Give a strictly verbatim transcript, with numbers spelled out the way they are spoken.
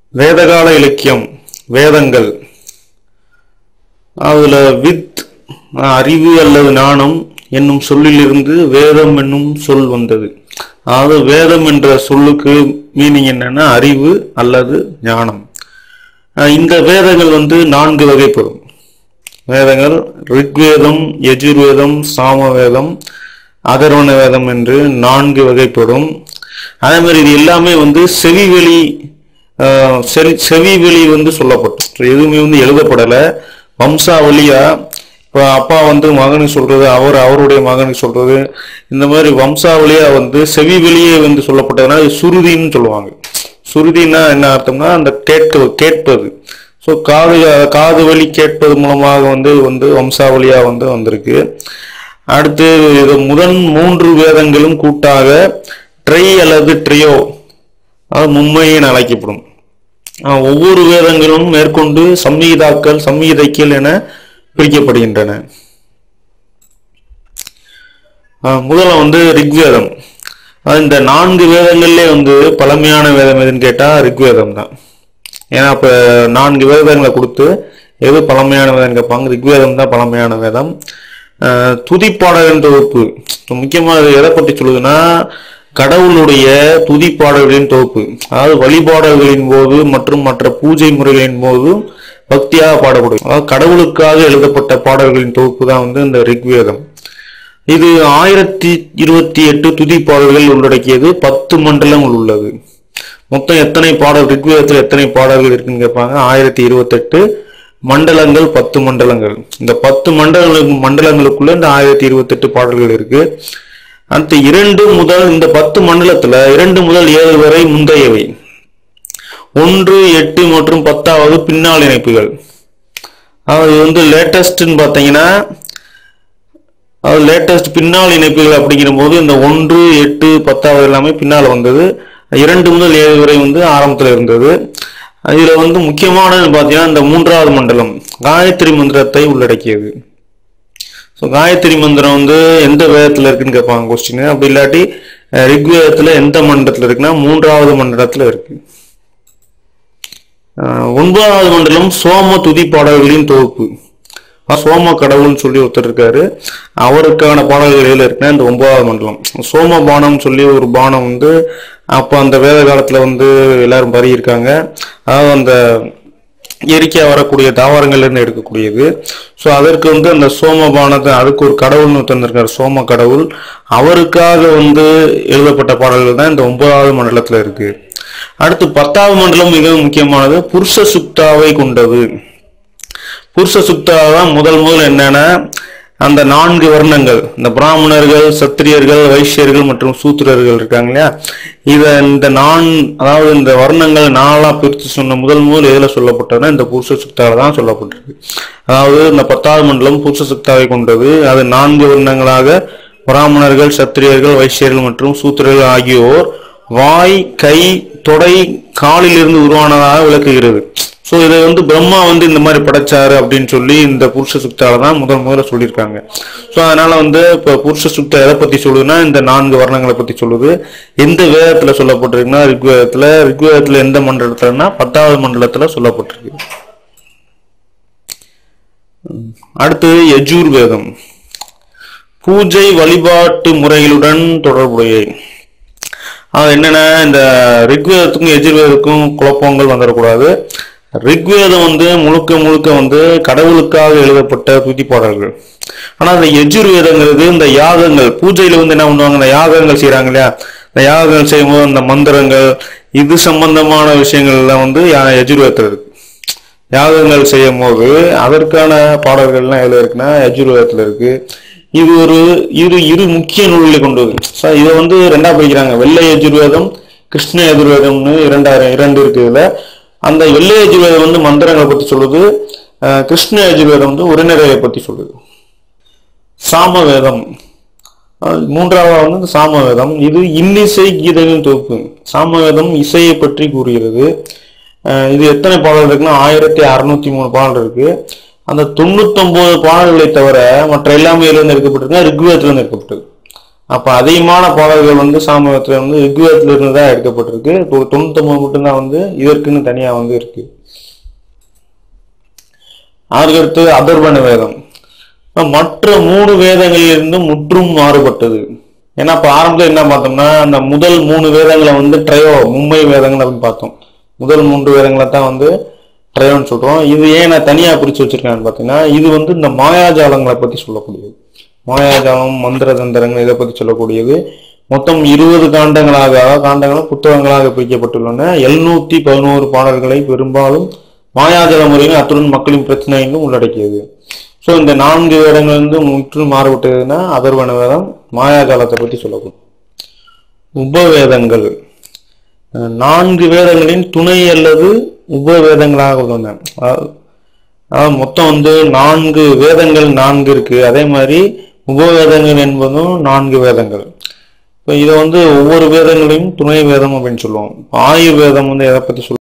வேதகால இலக்கியம் வேதங்கள் அதுல வித் அறிவு அல்லது ஞானம் என்னும் சொல்லிலிருந்து வேதம் என்னும் சொல் வந்தது. அதாவது வேதம் என்ற சொல்லுக்கு மீனிங் என்னன்னா அறிவு அல்லது ஞானம். இந்த வேதங்கள் வந்து நான்கு வகைப்படும். வேதங்கள் ரிக்வேதம், யஜுர்வேதம், சாமவேதம், அதர்வண வேதம் என்று நான்கு வகைப்படும். அதே மாதிரி இது எல்லாமே வந்து செவிவெளி செவிவெளி வந்து சொல்லப்படும். எதுவுமே வந்து எழுதப்படலை. வம்சாவளியா இப்போ அப்பா வந்து மகனுக்கு சொல்றது, அவர் அவருடைய மகனுக்கு சொல்றது, இந்த மாதிரி வம்சாவளியா வந்து செவி வெளியே வந்து சொல்லப்பட்டதுனால சுருதின்னு சொல்லுவாங்க. சுருதினா என்ன அர்த்தம்னா அந்த கேட்க கேட்பது. ஸோ காது காது வழி கேட்பது மூலமாக வந்து வந்து வம்சாவளியா வந்து வந்திருக்கு. அடுத்து இது முதன் மூன்று வேதங்களும் கூட்டாக ட்ரை அல்லது ட்ரியோ அது மும்மையின் அழைக்கப்படும். ஒவ்வொரு வேதங்களும் மேற்கொண்டு சம்ஹிதாக்கள் சம்ஹிதைகள் என பிரிக்கப்படுகின்றன. முதல்ல வந்து ரிக்வேதம். இந்த நான்கு வேதங்கள்லே வந்து பழமையான வேதம் எதுன்னு கேட்டா ரிக்வேதம் தான். ஏன்னா இப்ப நான்கு வேதங்களை கொடுத்து எது பழமையான வேதம் கேட்பாங்க, ரிக்வேதம் தான் பழமையான வேதம். அஹ் துதிப்பாடலின் தொகுப்பு முக்கியமாக எதை பற்றி சொல்லுதுன்னா கடவுளுடைய துதிப்பாடல்களின் தொகுப்பு. அதாவது வழிபாடல்களின் போது மற்றும் மற்ற பூஜை முறைகளின் போது பக்தியாக பாடப்படும். அதாவது கடவுளுக்காக எழுதப்பட்ட பாடல்களின் தொகுப்பு தான் வந்து இந்த ரிக்வேதம். இது ஆயிரத்தி இருபத்தி எட்டு துதி பாடல்கள் உள்ளடக்கியது. பத்து மண்டலங்கள் உள்ளது. மொத்தம் எத்தனை பாடல் ரிக்வேதத்தில் எத்தனை பாடல்கள் இருக்குன்னு கேட்பாங்க. ஆயிரத்தி இருபத்தி எட்டு மண்டலங்கள், பத்து மண்டலங்கள். இந்த பத்து மண்டலங்களுக்கு மண்டலங்களுக்குள்ள இந்த ஆயிரத்தி இருபத்தி எட்டு பாடல்கள் இருக்கு. அடுத்து இரண்டு முதல் இந்த பத்து மண்டலத்துல இரண்டு முதல் ஏழு வரை முந்தையவை, ஒன்று எட்டு மற்றும் பத்தாவது பின்னால் இணைப்புகள். அது வந்து லேட்டஸ்ட்னு பார்த்தீங்கன்னா அது லேட்டஸ்ட் பின்னால் இணைப்புகள் அப்படிங்கிற போது இந்த ஒன்று எட்டு பத்தாவது எல்லாமே பின்னால் வந்தது. இரண்டு முதல் ஏழு வரை வந்து ஆரம்பத்தில் இருந்தது. இதுல வந்து முக்கியமானது பார்த்தீங்கன்னா இந்த மூன்றாவது மண்டலம் காயத்ரி மந்திரத்தை உள்ளடக்கியது. ஸோ காயத்ரி மந்திரம் வந்து எந்த வேதத்தில் இருக்குன்னு கேட்பாங்க கொஸ்டின். அப்படி இல்லாட்டி ரிக்வேதத்தில் எந்த மண்டலத்தில் இருக்குன்னா மூன்றாவது மண்டலத்தில் இருக்கு. ஒன்பதாவது மண்டலம் சோம துதி பாடல்களின் தொகுப்பு. சோம கடவுள்னு சொல்லி ஒருத்தர் இருக்காரு, அவருக்கான பாடல்கள் ஏழு இருக்குன்னா இந்த ஒன்பதாவது மண்டலம். சோம பானம் சொல்லி ஒரு பானம் வந்து அப்போ அந்த வேத காலத்துல வந்து எல்லாரும் பருகியிருக்காங்க. அதாவது அந்த இயற்கையா வரக்கூடிய தாவரங்கள்ல இருந்து எடுக்கக்கூடியது. ஸோ அதற்கு வந்து அந்த சோமபானத்தை அதுக்கு ஒரு கடவுள்னு தந்திருக்காரு, சோம கடவுள். அவருக்காக வந்து எழுதப்பட்ட பாடல்கள் தான் இந்த ஒன்பதாவது மண்டலத்துல இருக்கு. அடுத்து பத்தாவது மண்டலம் மிகவும் முக்கியமானது, புருஷ சுக்தாவை கொண்டது. புருஷ சுக்தாதான் முதல் முதல் என்னன்னா அந்த நான்கு வர்ணங்கள், இந்த பிராமணர்கள், சத்திரியர்கள், வைசியர்கள் மற்றும் சூத்திரர்கள் இருக்காங்க இல்லையா, இத இந்த நான் அதாவது இந்த வர்ணங்கள் நாளா பிரித்து சொன்ன முதல் முதல் எதுல சொல்லப்பட்டதுன்னா இந்த புருஷ சுக்தாவை தான் சொல்லப்பட்டிருக்கு. அதாவது இந்த பத்தாவது மண்டலம் புருஷ சுக்தாவை கொண்டது. அது நான்கு வர்ணங்களாக பிராமணர்கள், சத்திரியர்கள், வைசியர்கள் மற்றும் சூத்திரர்கள் ஆகியோர் வாய், கை, தொடை, காலில் இருந்து உருவானதாக விளக்குகிறது. ஸோ இதை வந்து பிரம்மா வந்து இந்த மாதிரி படைச்சாரு அப்படின்னு சொல்லி இந்த புருஷ சுக்தால தான் முதல் முதல்ல சொல்லியிருக்காங்க. ஸோ அதனால வந்து இப்போ புருஷ சுக்தா எதை பத்தி சொல்லுதுன்னா இந்த நான்கு வர்ணங்களை பத்தி சொல்லுது. எந்த வேதத்துல சொல்லப்பட்டிருக்குன்னா ரிக்வேதத்துல. ரிக்வேதத்துல எந்த மண்டலத்துலன்னா பத்தாவது மண்டலத்துல சொல்லப்பட்டிருக்கு. அடுத்து யஜுர்வேதம், பூஜை வழிபாட்டு முறைகளுடன் தொடர்புடைய. அது என்னன்னா இந்த ரிக்வேதத்துக்கும் எஜுர்வேதத்துக்கும் குழப்பங்கள் வந்துடக்கூடாது. ரிக்வேதம் வந்து முழுக்க முழுக்க வந்து கடவுளுக்காக எழுதப்பட்ட துதி பாடல்கள். ஆனா இந்த யஜுர்வேதங்கிறது இந்த யாகங்கள், பூஜையில வந்து என்ன பண்ணுவாங்க, இந்த யாகங்கள் செய்யறாங்க இல்லையா, இந்த யாகங்கள் செய்யும்போது அந்த மந்திரங்கள் இது சம்பந்தமான விஷயங்கள்லாம் வந்து யஜுர்வேதத்துல இருக்கு. யாகங்கள் செய்யும் போது அதற்கான பாடல்கள்லாம் எதுல இருக்குன்னா யஜுர்வேதத்துல இருக்கு. இது ஒரு இரு இரு முக்கிய நூல்களை கொண்டு வருது. இதை வந்து ரெண்டா பிரிக்கிறாங்க, வெள்ளை யஜுர்வேதம், கிருஷ்ண யஜுர்வேதம்னு இரண்டாயிரம் இரண்டு இருக்கு. இதுல அந்த வெள்ளை யஜுர்வேதம் வந்து மந்திரங்களை பத்தி சொல்லுது, கிருஷ்ண யஜுர்வேதம் வந்து உரைநடையை பத்தி சொல்லுது. சாமவேதம் மூன்றாவது வந்து சாமவேதம். இது இன்னிசை கீதையின் தொகுப்பு. சாமவேதம் இசையை பற்றி கூறுகிறது. இது எத்தனை பாடல் இருக்குன்னா ஆயிரத்தி அறுநூத்தி மூணு பாடல் இருக்கு. அந்த தொண்ணூத்தி ஒன்பது பாடல்களை தவிர மற்ற எல்லாமே இருந்து எடுக்கப்பட்டிருக்குன்னா ரிக்வேதத்துல இருந்து எடுக்கப்பட்டது. அப்ப அதிகமான பாடல்கள் வந்து சாமவேதத்துல வந்து ரிக்வேதத்துல இருந்து தான் எடுக்கப்பட்டிருக்கு. தொண்ணூத்தி ஒன்பது மட்டும்தான் வந்து இதற்குன்னு தனியா வந்து இருக்கு. அதுக்கடுத்து அதர்வண வேதம் மற்ற மூணு வேதங்களிலிருந்து முற்றும் மாறுபட்டது. ஏன்னா இப்ப ஆரம்பத்தில் என்ன பார்த்தோம்னா அந்த முதல் மூணு வேதங்களை வந்து ட்ரையோ மும்பை வேதங்கள் அப்படின்னு பார்த்தோம். முதல் மூன்று வேதங்களை தான் வந்து ட்ரையோன்னு சொல்றோம். இது ஏன் நான் தனியா பிரிச்சு வச்சிருக்கேன்னு பார்த்தீங்கன்னா இது வந்து இந்த மாயாஜாலங்களை பத்தி சொல்லக்கூடியது. மாயாஜாலம், மந்திர தந்திரங்கள் இதை பத்தி சொல்லக்கூடியது. மொத்தம் இருபது காண்டங்களாக காண்டங்களும் புத்தகங்களாக பிரிக்கப்பட்டுள்ளன. எழுநூத்தி பதினோரு பாடல்களை பெரும்பாலும் மாயாஜால முறையில் அத்துடன் மக்களின் பிரச்சனைகளும் உள்ளடக்கியது. ஸோ இந்த நான்கு வேதங்கள் வந்து முற்றிலும் மாறுபட்டதுன்னா அதர்வண வேதம், மாயாஜாலத்தை பற்றி சொல்லக்கூடும். உபவேதங்கள் நான்கு வேதங்களின் துணை அல்லது உபவேதங்களாக உள்ளன. அதாவது மொத்தம் வந்து நான்கு வேதங்கள் நான்கு இருக்கு. அதே மாதிரி உபவேதங்கள் என்பதும் நான்கு வேதங்கள். இப்போ இதை வந்து ஒவ்வொரு வேதங்களையும் துணை வேதம் அப்படின்னு சொல்லுவோம். ஆயுர்வேதம் வந்து எதை பத்தி சொல்லுவோம்